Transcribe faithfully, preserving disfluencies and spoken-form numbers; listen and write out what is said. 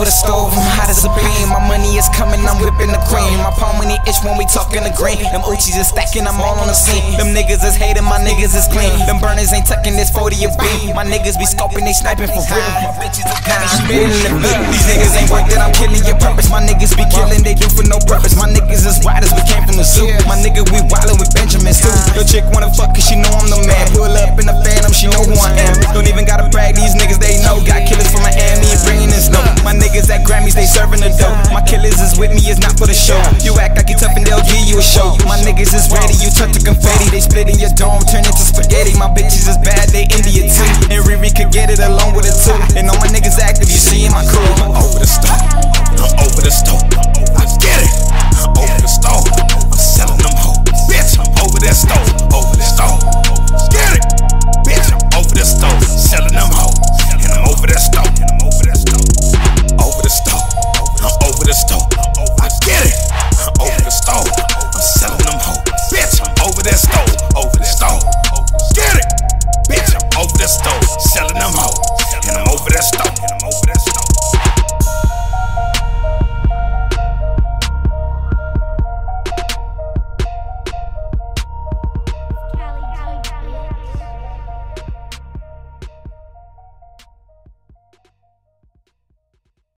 over the stove, I'm hot as a beam. My money is coming, I'm whipping the cream. My palm when he itch when we talking the green. Them Uchis is stacking, I'm all on the scene. Them niggas is hating, my niggas is clean. Them burners ain't tucking this forty a beam. My niggas be scoping, they sniping for real. My bitches are kinda spitting the beat. These niggas ain't worth it, I'm killing your purpose. My niggas be killing, they do for no purpose. My niggas is riders, we came from the zoo. My nigga, we wildin' with Benjamin too. Your chick wanna fuck cause she know I'm the man. Pull up in the phantom, she know who I am. Don't even gotta brag, these niggas they know. Got killers from Miami and bringing in snow. My niggas at Grammys, they serving the dope. My killers is with me, it's not for the show. You act like you tough and they'll give you a show. My niggas is ready, you touch the confetti. They split in your dome, turn into spaghetti. My bitches is bad, they India too. And Riri could get it along with it too. And all my niggas active, you see in my crew. I'm over the stove, I'm over the stove. I get it, I'm over the stove.